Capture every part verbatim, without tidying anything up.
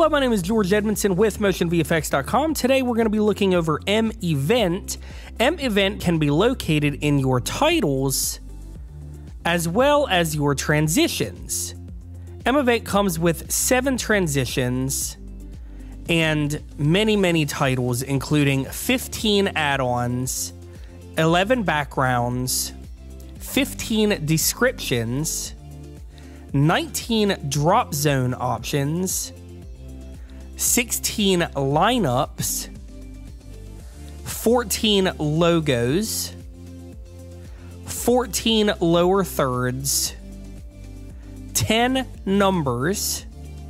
Hello, my name is George Edmondson with Motion V F X dot com. Today we're going to be looking over mEvent. mEvent can be located in your titles as well as your transitions. mEvent comes with seven transitions and many, many titles, including fifteen add-ons, eleven backgrounds, fifteen descriptions, nineteen drop zone options, sixteen lineups, fourteen logos, fourteen lower thirds, ten numbers,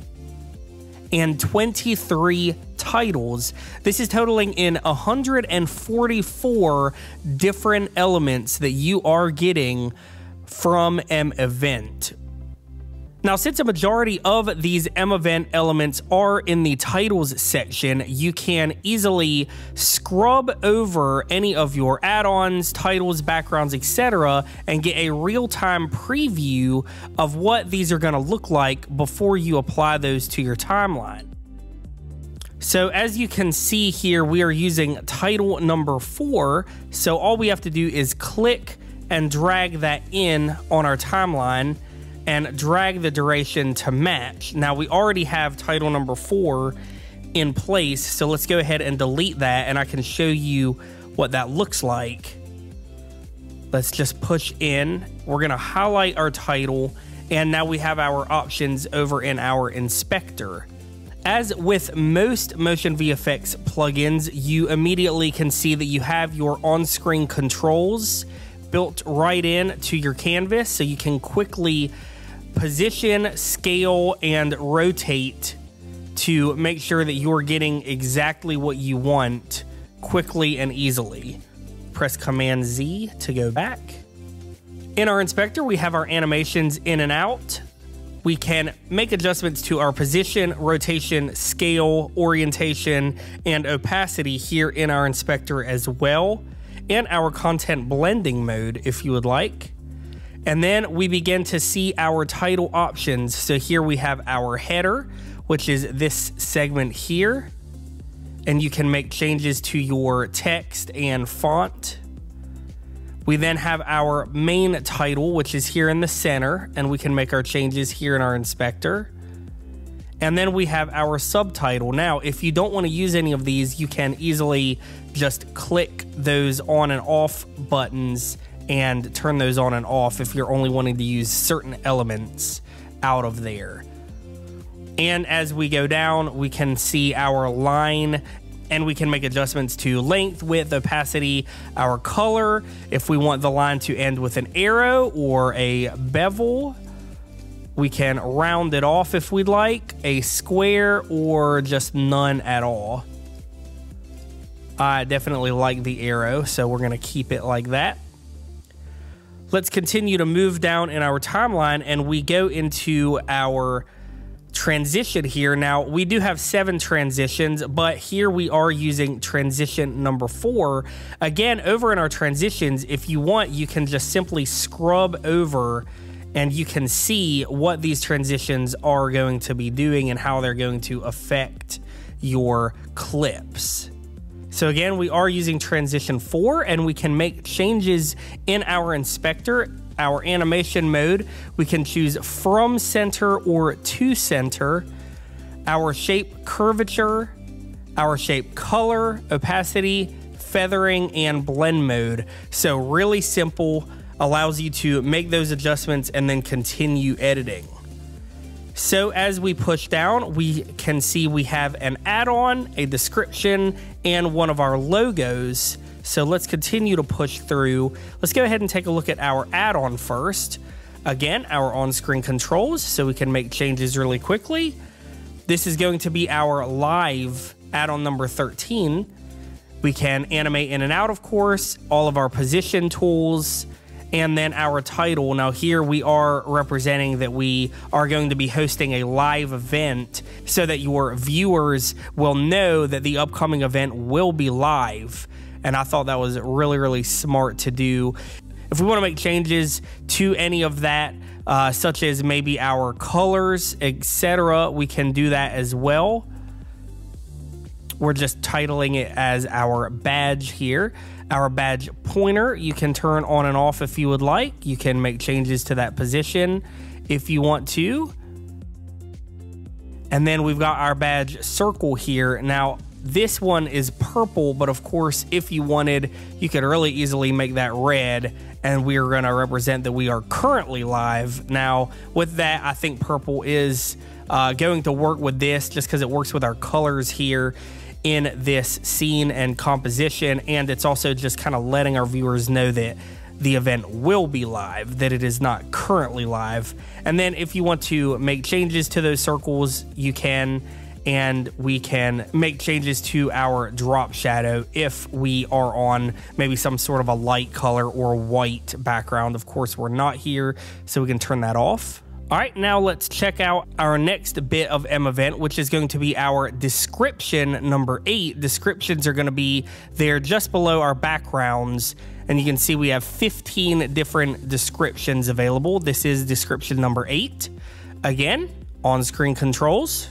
and twenty-three titles. This is totaling in one hundred forty-four different elements that you are getting from mEvent. Now, since a majority of these mEvent elements are in the titles section, you can easily scrub over any of your add-ons, titles, backgrounds, et cetera, and get a real-time preview of what these are going to look like before you apply those to your timeline. So as you can see here, we are using title number four. So all we have to do is click and drag that in on our timeline and drag the duration to match. Now, we already have title number four in place, so let's go ahead and delete that, and I can show you what that looks like. Let's just push in. We're gonna highlight our title, and now we have our options over in our inspector. As with most Motion V F X plugins, you immediately can see that you have your on-screen controls built right in to your canvas, so you can quickly position, scale, and rotate to make sure that you're getting exactly what you want quickly and easily. Press Command Z to go back. In our inspector, we have our animations in and out. We can make adjustments to our position, rotation, scale, orientation, and opacity here in our inspector as well, and our content blending mode if you would like. And then we begin to see our title options. So here we have our header, which is this segment here. And you can make changes to your text and font. We then have our main title, which is here in the center, and we can make our changes here in our inspector. And then we have our subtitle. Now, if you don't want to use any of these, you can easily just click those on and off buttons and turn those on and off if you're only wanting to use certain elements out of there. And as we go down, we can see our line, and we can make adjustments to length, width, opacity, our color, if we want the line to end with an arrow or a bevel. We can round it off if we'd like, a square, or just none at all. I definitely like the arrow, so we're gonna keep it like that. Let's continue to move down in our timeline, and we go into our transition here. Now, we do have seven transitions, but here we are using transition number four. Again, over in our transitions, if you want, you can just simply scrub over and you can see what these transitions are going to be doing and how they're going to affect your clips. So again, we are using transition four, and we can make changes in our inspector. Our animation mode, we can choose from center or to center, our shape curvature, our shape color, opacity, feathering, and blend mode. So really simple, allows you to make those adjustments and then continue editing. So as we push down, we can see we have an add-on, a description, and one of our logos. So let's continue to push through. Let's go ahead and take a look at our add-on first. Again, our on-screen controls, so we can make changes really quickly. This is going to be our live add-on number thirteen. We can animate in and out, of course, all of our position tools, and then our title. Now here we are representing that we are going to be hosting a live event so that your viewers will know that the upcoming event will be live. And I thought that was really, really smart to do. If we want to make changes to any of that, uh, such as maybe our colors, et cetera. We can do that as well. We're just titling it as our badge here. Our badge pointer, you can turn on and off if you would like. You can make changes to that position if you want to. And then we've got our badge circle here. Now, this one is purple, but of course, if you wanted, you could really easily make that red, and we are gonna represent that we are currently live. Now, with that, I think purple is uh, going to work with this just because it works with our colors here in this scene and composition, and it's also just kind of letting our viewers know that the event will be live, that it is not currently live. And then if you want to make changes to those circles, you can, and we can make changes to our drop shadow if we are on maybe some sort of a light color or white background. Of course, we're not here, so we can turn that off. All right, now let's check out our next bit of mEvent, which is going to be our description number eight. Descriptions are going to be there just below our backgrounds, and you can see we have fifteen different descriptions available. This is description number eight. Again, on-screen controls.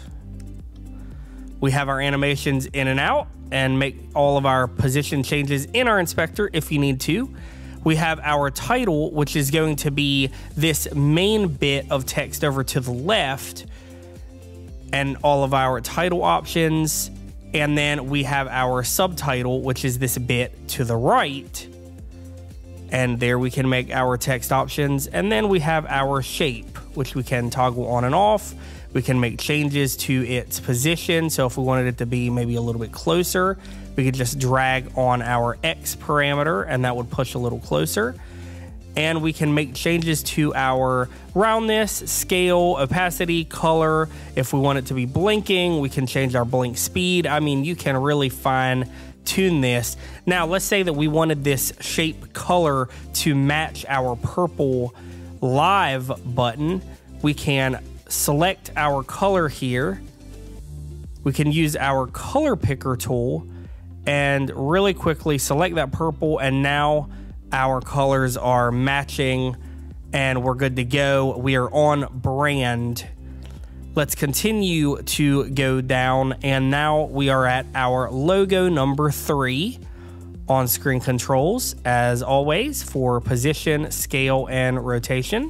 We have our animations in and out, and make all of our position changes in our inspector if you need to. We have our title, which is going to be this main bit of text over to the left, and all of our title options. And then we have our subtitle, which is this bit to the right. And there we can make our text options. And then we have our shape, which we can toggle on and off. We can make changes to its position. So if we wanted it to be maybe a little bit closer, we could just drag on our X parameter and that would push a little closer. And we can make changes to our roundness, scale, opacity, color. If we want it to be blinking, we can change our blink speed. I mean, you can really fine tune this. Now, let's say that we wanted this shape color to match our purple live button. We can select our color here. We can use our color picker tool and really quickly select that purple, and now our colors are matching and we're good to go. We are on brand. Let's continue to go down, and now we are at our logo number three. On-screen controls, as always, for position, scale, and rotation.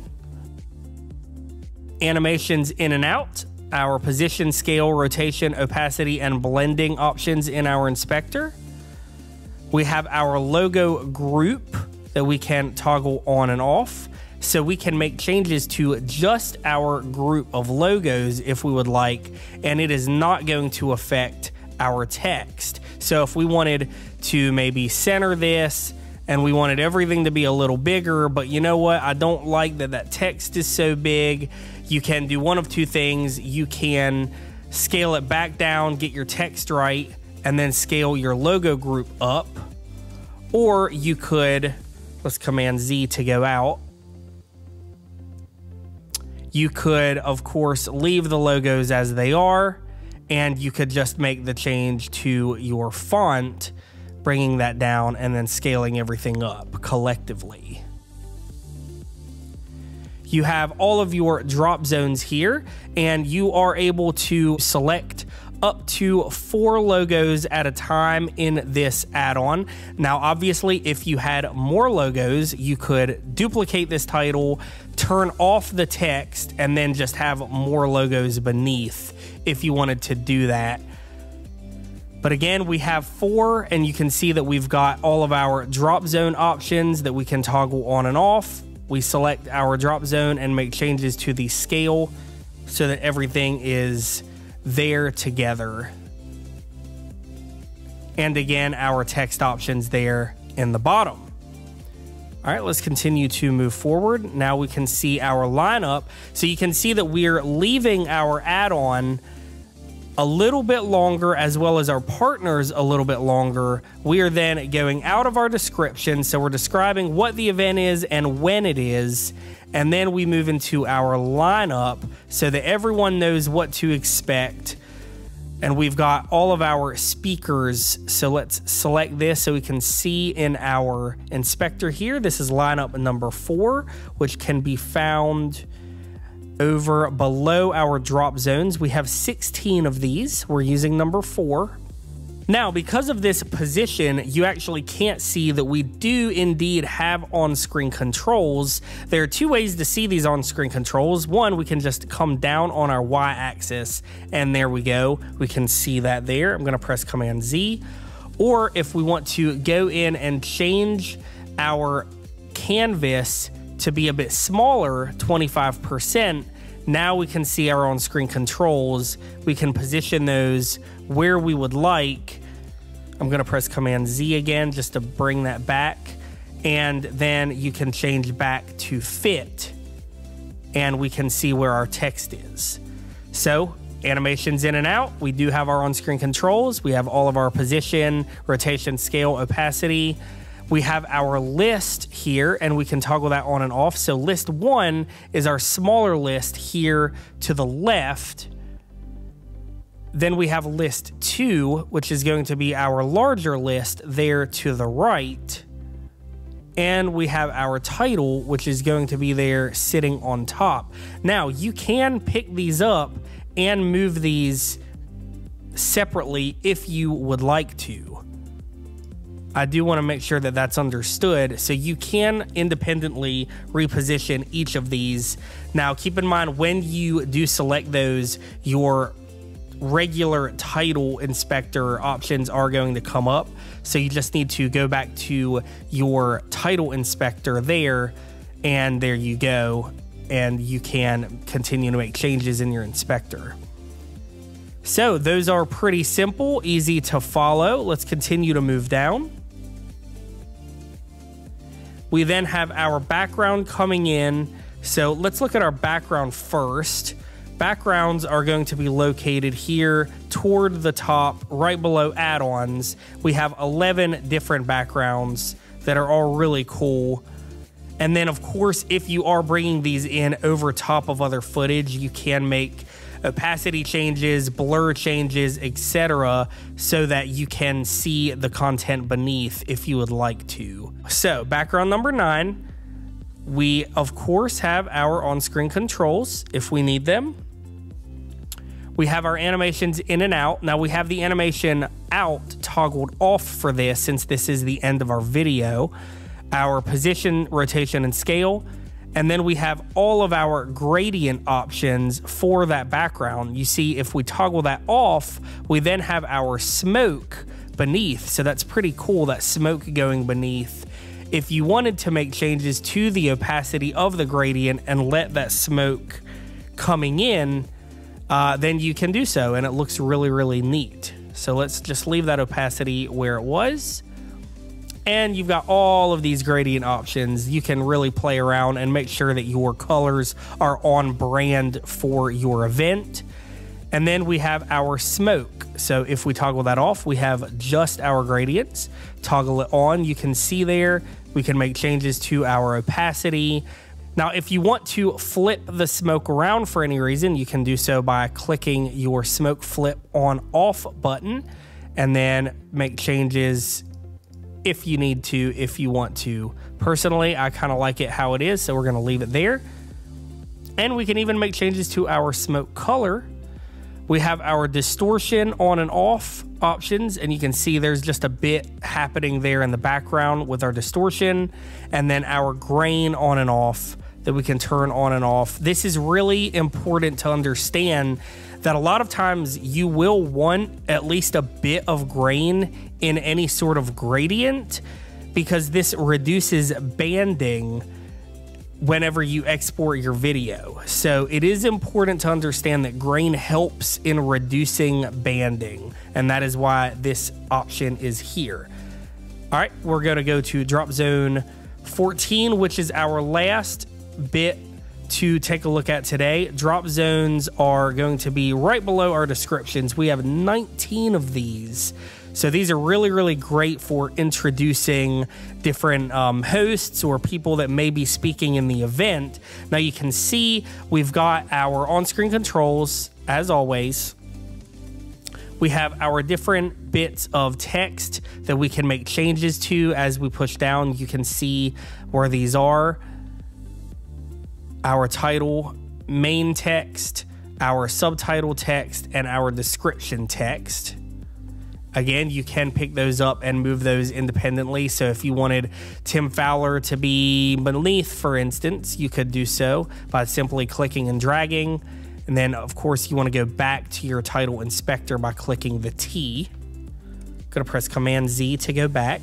Animations in and out, our position, scale, rotation, opacity, and blending options in our inspector. We have our logo group that we can toggle on and off. So we can make changes to just our group of logos if we would like, and it is not going to affect our text. So if we wanted to maybe center this and we wanted everything to be a little bigger, but you know what, I don't like that that text is so big, you can do one of two things. You can scale it back down, get your text right, and then scale your logo group up. Or you could, let's Command Z to go out. You could, of course, leave the logos as they are, and you could just make the change to your font, bringing that down and then scaling everything up collectively. You have all of your drop zones here, and you are able to select up to four logos at a time in this add-on. Now, obviously, if you had more logos, you could duplicate this title, turn off the text, and then just have more logos beneath if you wanted to do that. But again, we have four, and you can see that we've got all of our drop zone options that we can toggle on and off. We select our drop zone and make changes to the scale so that everything is there together. And again, our text options there in the bottom. All right, let's continue to move forward. Now we can see our lineup. So you can see that we're leaving our add-on a little bit longer, as well as our partners a little bit longer. We are then going out of our description. So we're describing what the event is and when it is. And then we move into our lineup so that everyone knows what to expect. And we've got all of our speakers. So let's select this so we can see in our inspector here. This is lineup number four, which can be found over below our drop zones. We have sixteen of these. We're using number four. Now, because of this position, you actually can't see that we do indeed have on-screen controls. There are two ways to see these on-screen controls. One, we can just come down on our Y-axis, and there we go. We can see that there. I'm gonna press Command Z. Or if we want to go in and change our canvas to be a bit smaller, twenty-five percent, now we can see our on-screen controls. We can position those where we would like. I'm gonna press Command Z again just to bring that back. And then you can change back to fit. And we can see where our text is. So, animations in and out. We do have our on-screen controls. We have all of our position, rotation, scale, opacity. We have our list here, and we can toggle that on and off. So list one is our smaller list here to the left. Then we have list two, which is going to be our larger list there to the right. And we have our title, which is going to be there sitting on top. Now, you can pick these up and move these separately if you would like to. I do want to make sure that that's understood. So you can independently reposition each of these. Now, keep in mind when you do select those, your regular title inspector options are going to come up. So you just need to go back to your title inspector there, and there you go. And you can continue to make changes in your inspector. So those are pretty simple, easy to follow. Let's continue to move down. We then have our background coming in. So let's look at our background first. Backgrounds are going to be located here toward the top, right below add-ons. We have eleven different backgrounds that are all really cool. And then, of course, if you are bringing these in over top of other footage, you can make opacity changes, blur changes, et cetera, so that you can see the content beneath if you would like to. So, background number nine, we of course have our on-screen controls if we need them. We have our animations in and out. Now we have the animation out toggled off for this since this is the end of our video. Our position, rotation, and scale. And then we have all of our gradient options for that background. You see, if we toggle that off, we then have our smoke beneath. So that's pretty cool, that smoke going beneath. If you wanted to make changes to the opacity of the gradient and let that smoke coming in, uh, then you can do so, and it looks really, really neat. So let's just leave that opacity where it was. And you've got all of these gradient options. You can really play around and make sure that your colors are on brand for your event. And then we have our smoke. So if we toggle that off, we have just our gradients. Toggle it on, you can see there, we can make changes to our opacity. Now, if you want to flip the smoke around for any reason, you can do so by clicking your smoke flip on off button and then make changes if you need to, if you want to. Personally, I kind of like it how it is, so we're gonna leave it there. And we can even make changes to our smoke color. We have our distortion on and off options, and you can see there's just a bit happening there in the background with our distortion, and then our grain on and off that we can turn on and off. This is really important to understand that a lot of times you will want at least a bit of grain in any sort of gradient because this reduces banding whenever you export your video. So it is important to understand that grain helps in reducing banding, and that is why this option is here. All right, we're gonna go to drop zone fourteen, which is our last bit to take a look at today. Drop zones are going to be right below our descriptions. We have nineteen of these. So these are really, really great for introducing different um, hosts or people that may be speaking in the event. Now you can see we've got our on-screen controls, as always. We have our different bits of text that we can make changes to. As we push down, you can see where these are. Our title, main text, our subtitle text, and our description text. Again, you can pick those up and move those independently. So if you wanted Tim Fowler to be beneath, for instance, you could do so by simply clicking and dragging. And then, of course, you want to go back to your title inspector by clicking the T. Going to press Command Z to go back.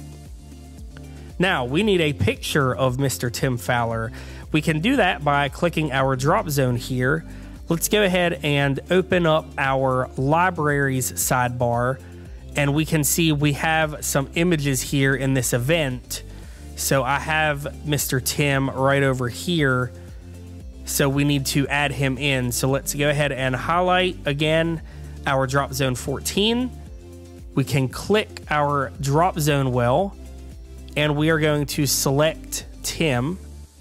Now, we need a picture of Mister Tim Fowler. We can do that by clicking our drop zone here. Let's go ahead and open up our libraries sidebar, and we can see we have some images here in this event. So I have Mister Tim right over here. So we need to add him in. So let's go ahead and highlight again our drop zone fourteen. We can click our drop zone well, and we are going to select Tim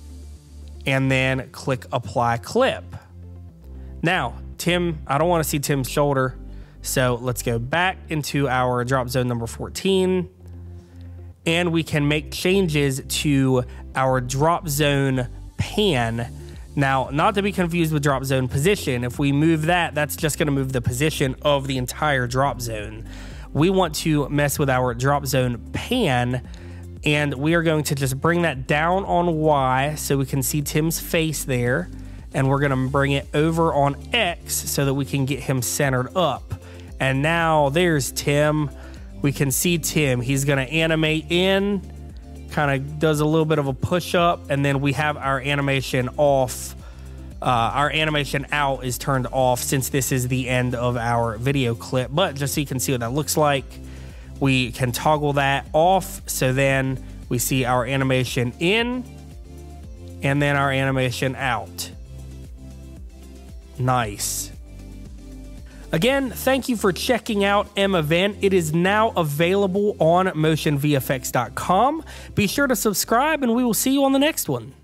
and then click apply clip. Now, Tim, I don't want to see Tim's shoulder. So let's go back into our drop zone number fourteen, and we can make changes to our drop zone pan. Now, not to be confused with drop zone position. If we move that, that's just going to move the position of the entire drop zone. We want to mess with our drop zone pan, and we are going to just bring that down on Y so we can see Tim's face there, and we're going to bring it over on X so that we can get him centered up. And now there's Tim. We can see Tim. He's going to animate in, kind of does a little bit of a push up, and then we have our animation off. Uh, our animation out is turned off since this is the end of our video clip. But just so you can see what that looks like, we can toggle that off. So then we see our animation in and then our animation out. Nice. Again, thank you for checking out mEvent. It is now available on Motion V F X dot com. Be sure to subscribe, and we will see you on the next one.